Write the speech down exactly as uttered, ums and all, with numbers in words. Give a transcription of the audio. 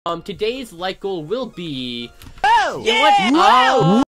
Um, today's like goal will be... Oh! You know what? Whoa! Uh,